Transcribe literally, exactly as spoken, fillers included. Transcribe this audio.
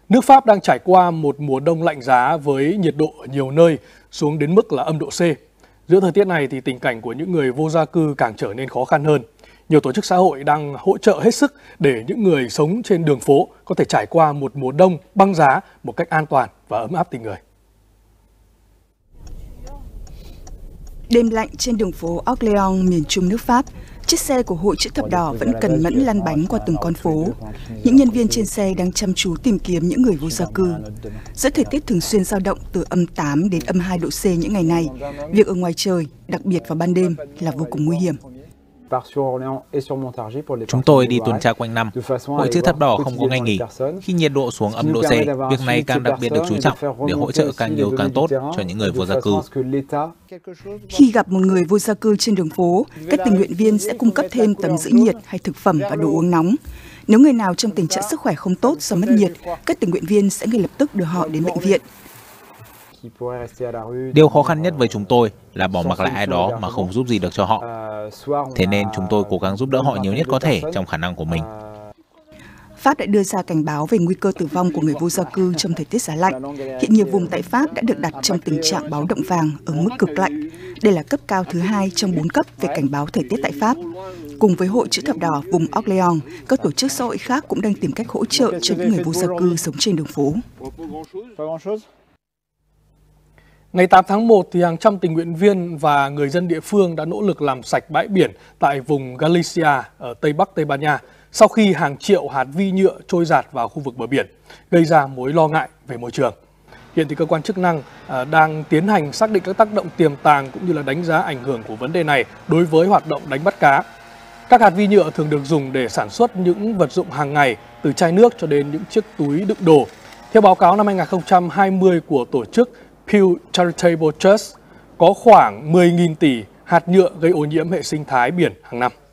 Nước Pháp đang trải qua một mùa đông lạnh giá với nhiệt độ ở nhiều nơi xuống đến mức là âm độ C. Giữa thời tiết này thì tình cảnh của những người vô gia cư càng trở nên khó khăn hơn. Nhiều tổ chức xã hội đang hỗ trợ hết sức để những người sống trên đường phố có thể trải qua một mùa đông băng giá một cách an toàn và ấm áp tình người. Đêm lạnh trên đường phố Orléans, miền trung nước Pháp, chiếc xe của Hội Chữ Thập Đỏ vẫn cần mẫn lăn bánh qua từng con phố. Những nhân viên trên xe đang chăm chú tìm kiếm những người vô gia cư. Giữa thời tiết thường xuyên dao động từ âm tám đến âm hai độ C những ngày này, việc ở ngoài trời, đặc biệt vào ban đêm, là vô cùng nguy hiểm. Chúng tôi đi tuần tra quanh năm. Hội Chữ Thập Đỏ không có ngày nghỉ. Khi nhiệt độ xuống âm độ C, việc này càng đặc biệt được chú trọng để hỗ trợ càng nhiều càng tốt cho những người vô gia cư. Khi gặp một người vô gia cư trên đường phố, các tình nguyện viên sẽ cung cấp thêm tấm giữ nhiệt hay thực phẩm và đồ uống nóng. Nếu người nào trong tình trạng sức khỏe không tốt do mất nhiệt, các tình nguyện viên sẽ ngay lập tức đưa họ đến bệnh viện. Điều khó khăn nhất với chúng tôi là bỏ mặc lại ai đó mà không giúp gì được cho họ. Thế nên chúng tôi cố gắng giúp đỡ họ nhiều nhất có thể trong khả năng của mình. Pháp đã đưa ra cảnh báo về nguy cơ tử vong của người vô gia cư trong thời tiết giá lạnh. Hiện nhiều vùng tại Pháp đã được đặt trong tình trạng báo động vàng ở mức cực lạnh. Đây là cấp cao thứ hai trong bốn cấp về cảnh báo thời tiết tại Pháp. Cùng với Hội Chữ Thập Đỏ vùng Orléans, các tổ chức xã hội khác cũng đang tìm cách hỗ trợ cho những người vô gia cư sống trên đường phố. Ngày tám tháng một, thì hàng trăm tình nguyện viên và người dân địa phương đã nỗ lực làm sạch bãi biển tại vùng Galicia ở Tây Bắc Tây Ban Nha sau khi hàng triệu hạt vi nhựa trôi dạt vào khu vực bờ biển, gây ra mối lo ngại về môi trường. Hiện thì cơ quan chức năng đang tiến hành xác định các tác động tiềm tàng cũng như là đánh giá ảnh hưởng của vấn đề này đối với hoạt động đánh bắt cá. Các hạt vi nhựa thường được dùng để sản xuất những vật dụng hàng ngày, từ chai nước cho đến những chiếc túi đựng đồ. Theo báo cáo năm hai nghìn không trăm hai mươi của tổ chức Pew Charitable Trust, có khoảng mười nghìn tỷ hạt nhựa gây ô nhiễm hệ sinh thái biển hàng năm.